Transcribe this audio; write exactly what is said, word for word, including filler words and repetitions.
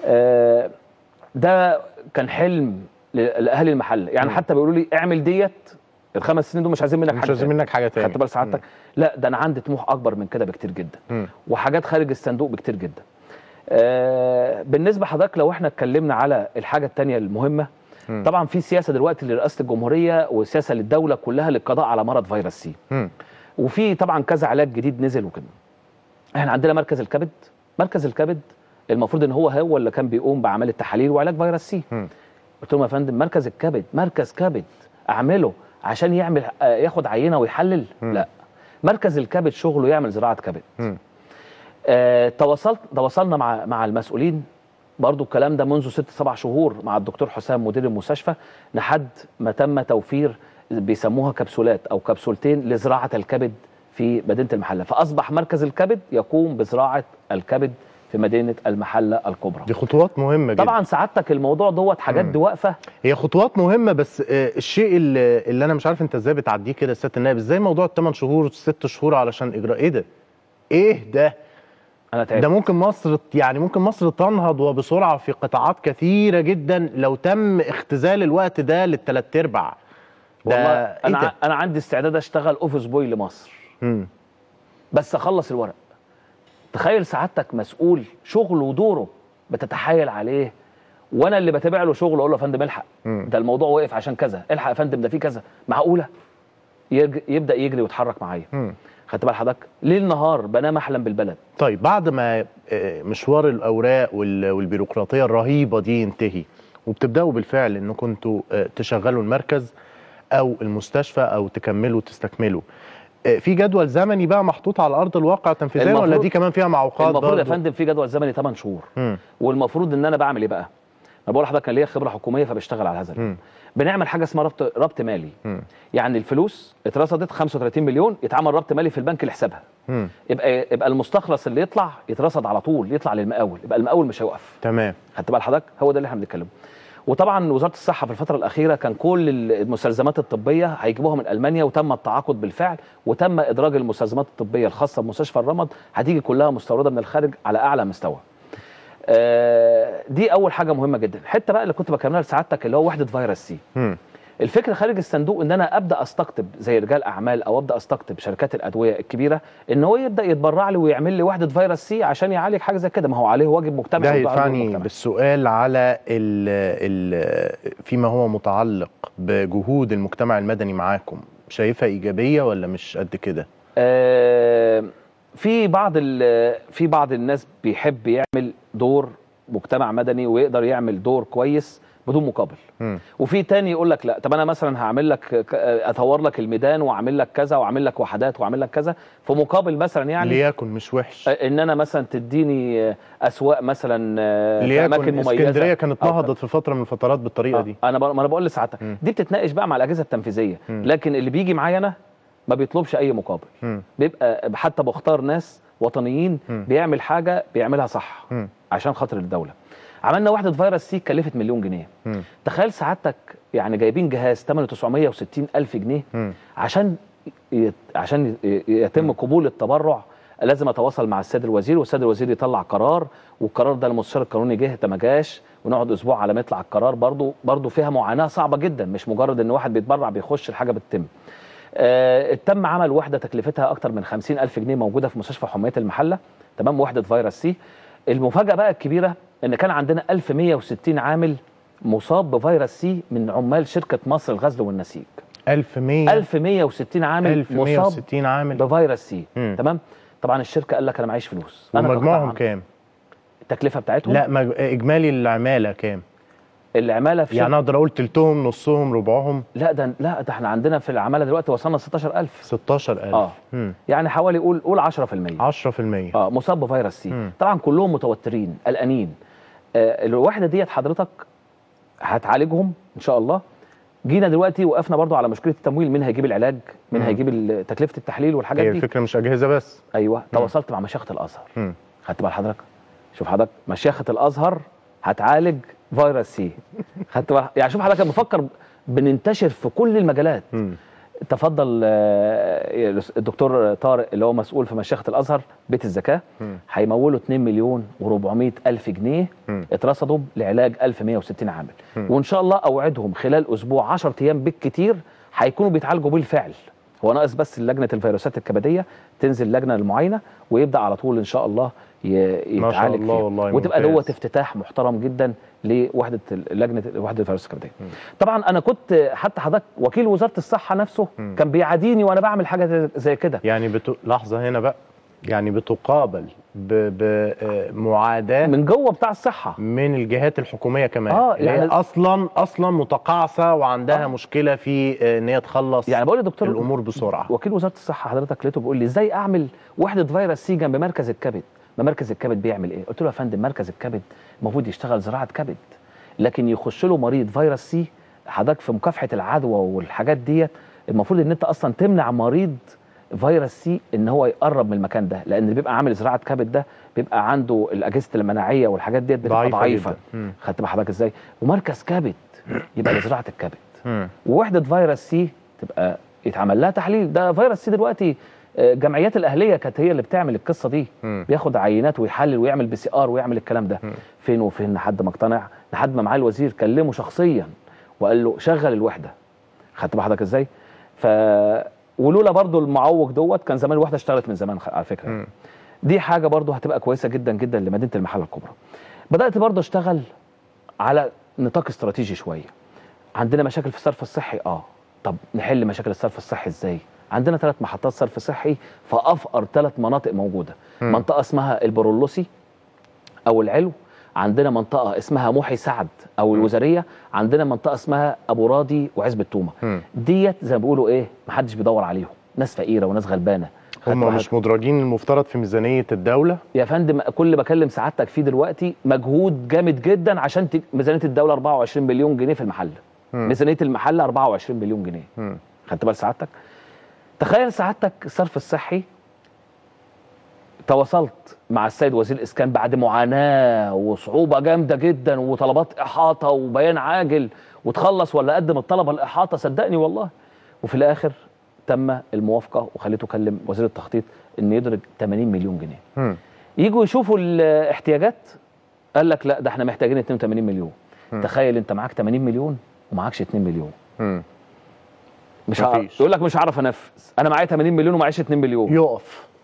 آه ده كان حلم لاهالي المحله، يعني م. حتى بيقولوا لي اعمل ديت الخمس سنين دول مش عايزين منك حاجه، مش عايزين منك حاجه تاني. خدت بال سعادتك؟ لا ده انا عندي طموح اكبر من كده بكتير جدا، م. وحاجات خارج الصندوق بكتير جدا. آه بالنسبه حضرتك لو احنا اتكلمنا على الحاجه الثانيه المهمه، م. طبعا في سياسه دلوقتي لرئاسه الجمهوريه وسياسه للدوله كلها للقضاء على مرض فيروس سي، م. وفي طبعا كذا علاج جديد نزل وكده. احنا عندنا مركز الكبد، مركز الكبد المفروض ان هو هو اللي كان بيقوم باعمال التحاليل وعلاج فيروس سي. م. قلت لهم يا فندم مركز الكبد مركز كبد اعمله عشان يعمل ياخد عينه ويحلل؟ م. لا، مركز الكبد شغله يعمل زراعه كبد. آه تواصلت تواصلنا مع مع المسؤولين برضو الكلام ده منذ ست سبع شهور مع الدكتور حسام مدير المستشفى لحد ما تم توفير بيسموها كبسولات او كبسولتين لزراعه الكبد في مدينه المحله، فاصبح مركز الكبد يقوم بزراعه الكبد في مدينه المحله الكبرى. دي خطوات مهمه جدا طبعا سعادتك، الموضوع دوت حاجات دي واقفه، هي خطوات مهمه، بس الشيء اللي, اللي انا مش عارف انت ازاي بتعديه كده يا سياده النائب، ازاي موضوع الثمان شهور ست شهور علشان اجراء؟ ايه ده؟ ايه ده؟ انا تعبت. ده ممكن مصر يعني ممكن مصر تنهض وبسرعه في قطاعات كثيره جدا لو تم اختزال الوقت ده للثلاث ارباع. ده انا إيه ده؟ انا عندي استعداد اشتغل اوفيس بوي لمصر، امم بس اخلص الورق. تخيل سعادتك مسؤول شغله ودوره بتتحايل عليه، وانا اللي بتابع له شغله اقول له يا فندم الحق، مم. ده الموضوع واقف عشان كذا، الحق يا فندم ده في كذا. معقوله؟ يبدا يجري ويتحرك معايا. خدت بال حضرتك؟ ليل نهار بنام احلم بالبلد. طيب بعد ما مشوار الاوراق والبيروقراطيه الرهيبه دي ينتهي وبتبداوا بالفعل انكم كنتوا تشغلوا المركز او المستشفى او تكملوا تستكملوا، في جدول زمني بقى محطوط على ارض الواقع تنفيذيا ولا دي كمان فيها معوقات؟ المفروض يا فندم في جدول زمني ثمان شهور، م. والمفروض ان انا بعمل ايه بقى؟ انا بقول لحضرتك انا ليا خبره حكوميه فبشتغل على هذا. بنعمل حاجه اسمها ربط ربط مالي، م. يعني الفلوس اترصدت خمسة وثلاثين مليون يتعمل ربط مالي في البنك لحسابها، م. يبقى يبقى المستخلص اللي يطلع يترصد على طول، يطلع للمقاول، يبقى المقاول مش هيوقف. تمام. خدت بال حضرتك؟ هو ده اللي احنا بنتكلمه. وطبعا وزاره الصحه في الفتره الاخيره كان كل المستلزمات الطبيه هيجيبوها من المانيا، وتم التعاقد بالفعل، وتم ادراج المستلزمات الطبيه الخاصه بمستشفى الرمد هتيجي كلها مستورده من الخارج على اعلى مستوى. آه دي اول حاجه مهمه جدا. الحته بقى اللي كنت بكلمها لسعادتك اللي هو وحده فيروس سي. الفكره خارج الصندوق ان انا ابدا استقطب زي رجال اعمال او ابدا استقطب شركات الادويه الكبيره ان هو يبدا يتبرع لي ويعمل لي وحده فيروس سي عشان يعالج حاجه زي كده، ما هو عليه واجب مجتمعي. ده يدفعني بالسؤال على ال ال فيما هو متعلق بجهود المجتمع المدني معاكم، شايفها ايجابيه ولا مش قد كده؟ آه في بعض في بعض الناس بيحب يعمل دور مجتمع مدني ويقدر يعمل دور كويس بدون مقابل. م. وفي تاني يقول لك لا، طب انا مثلا هعمل لك اطور لك الميدان واعمل لك كذا واعمل لك وحدات واعمل لك كذا في مقابل مثلا يعني ليكن مش وحش ان انا مثلا تديني اسواق مثلا في اماكن مميزه. اسكندريه كانت نهضت في فتره من الفترات بالطريقه آه. دي. انا ما انا بقول لسعادتك دي بتتناقش بقى مع الاجهزه التنفيذيه، م. لكن اللي بيجي معايا انا ما بيطلبش اي مقابل. م. بيبقى حتى بختار ناس وطنيين م. بيعمل حاجه بيعملها صح م. عشان خاطر الدوله. عملنا وحده فيروس سي كلفت مليون جنيه. م. تخيل سعادتك يعني جايبين جهاز ثمنه تسعمية وستين ألف جنيه م. عشان يت... عشان يتم م. قبول التبرع لازم اتواصل مع السيد الوزير، والسيد الوزير يطلع قرار، والقرار ده المستشار القانوني جه ما جاش، ونقعد اسبوع على ما يطلع القرار. برضو برضو فيها معاناه صعبه جدا، مش مجرد ان واحد بيتبرع بيخش الحاجه بتتم. آه تم عمل وحده تكلفتها اكتر من خمسين ألف جنيه موجوده في مستشفى حمية المحله، تمام، وحده فيروس سي. المفاجاه بقى الكبيره ان كان عندنا ألف ومية وستين عامل مصاب بفيروس سي من عمال شركه مصر الغزل والنسيج. ألف ومية ألف ومية وستين عامل ألف ومية وستين عامل بفيروس سي. مم. تمام. طبعا الشركه قال لك انا معيش فلوس. ومجموعهم كام؟ التكلفه بتاعتهم؟ لا مج... اجمالي العماله كام؟ العماله في يعني اقدر اقول تلتهم نصهم ربعهم؟ لا ده لا ده احنا عندنا في العماله دلوقتي وصلنا ستاشر ألف. ستاشر ألف. اه مم. يعني حوالي قول قول عشرة في المية. عشرة في المية اه مصاب بفيروس سي. مم. طبعا كلهم متوترين قلقانين. آه الوحده ديت حضرتك هتعالجهم ان شاء الله. جينا دلوقتي وقفنا برضو على مشكله التمويل، مين هيجيب العلاج، مين مم. هيجيب تكلفه التحليل والحاجات دي. هي الفكره مش اجهزه بس. ايوه. مم. تواصلت مع مشيخه الازهر. خدت بال حضرتك؟ شوف حضرتك مشيخه الازهر هتعالج فيروس سي. خدت بال يعني شوف حضرتك بفكر بننتشر في كل المجالات. مم. تفضل الدكتور طارق اللي هو مسؤول في مشيخه الازهر بيت الزكاه هيمولوا اتنين مليون واربعمية الف جنيه اترصدوا لعلاج الف ومية وستين عامل، وان شاء الله اوعدهم خلال اسبوع عشرة ايام بالكتير هيكونوا بيتعالجوا بالفعل. هو ناقص بس لجنه الفيروسات الكبديه تنزل لجنه المعاينه ويبدا على طول ان شاء الله يتعالج فيها، وتبقى دوت افتتاح محترم جدا لوحده لجنه وحده الفيروسات الكبديه. طبعا انا كنت حتى حضرتك وكيل وزاره الصحه نفسه م. كان بيعاديني وانا بعمل حاجه زي كده. يعني بتو... لحظه هنا بقى، يعني بتقابل بمعاداه من جوه بتاع الصحه من الجهات الحكوميه كمان، اه يعني هي اصلا اصلا متقاعسه وعندها آه. مشكله في ان هي تخلص يعني بقول لدكتور الامور بسرعه. وكيل وزاره الصحه حضرتك لقيته بيقول لي ازاي اعمل وحده فيروس سي جنب مركز الكبد؟ ما مركز الكبد بيعمل ايه؟ قلت له يا فندم مركز الكبد المفروض يشتغل زراعه كبد، لكن يخش له مريض فيروس سي حضرتك في مكافحه العدوى والحاجات ديت المفروض ان انت اصلا تمنع مريض فيروس سي ان هو يقرب من المكان ده، لان اللي بيبقى عامل زراعه كبد ده بيبقى عنده الاجهزه المناعيه والحاجات ديت بتبقى ضعيفه. خدت بال حضرتك ازاي؟ ومركز كبد يبقى لزراعه الكبد، ووحده فيروس سي تبقى يتعمل لها تحليل. ده فيروس سي دلوقتي جمعيات الاهليه كانت هي اللي بتعمل القصه دي، م. بياخد عينات ويحلل ويعمل بي سي ار ويعمل الكلام ده. م. فين وفين لحد ما اقتنع، لحد ما معاه الوزير كلمه شخصيا وقال له شغل الوحده. خدت بحضرتك ازاي؟ ف ولولا برضو المعوق دوت كان زمان الوحده اشتغلت من زمان على فكره. م. دي حاجه برضو هتبقى كويسه جدا جدا لمدينه المحله الكبرى. بدات برضو اشتغل على نطاق استراتيجي شويه. عندنا مشاكل في الصرف الصحي، اه طب نحل مشاكل الصرف الصحي ازاي؟ عندنا ثلاث محطات صرف صحي في افقر ثلاث مناطق موجوده. م. منطقه اسمها البرولوسي او العلو، عندنا منطقه اسمها محي سعد او الوزاريه، عندنا منطقه اسمها ابو راضي وعزبه تومه. ديت زي ما بيقولوا ايه، محدش بيدور عليهم، ناس فقيره وناس غلبانه. هم مش مدرجين المفترض في ميزانيه الدوله يا فندم. كل اللي بكلم سعادتك فيه دلوقتي مجهود جامد جدا عشان ميزانيه الدوله اربعة وعشرين مليون جنيه في المحله. م. ميزانيه المحله اربعة وعشرين مليون جنيه. خدت بال سعادتك؟ تخيل سعادتك الصرف الصحي تواصلت مع السيد وزير الاسكان بعد معاناه وصعوبه جامده جدا وطلبات احاطه وبيان عاجل وتخلص ولا قدم الطلبه الاحاطه، صدقني والله. وفي الاخر تم الموافقه وخليته كلم وزير التخطيط ان يدرج ثمانين مليون جنيه. م. يجوا يشوفوا الاحتياجات قال لك لا ده احنا محتاجين اتنين وتمانين مليون. م. تخيل انت معاك ثمانين مليون ومعاكش اتنين مليون. م. مش هعرف، يقول لك مش هعرف انفذ، انا معايا ثمانين مليون ومعيش اتنين مليون. يقف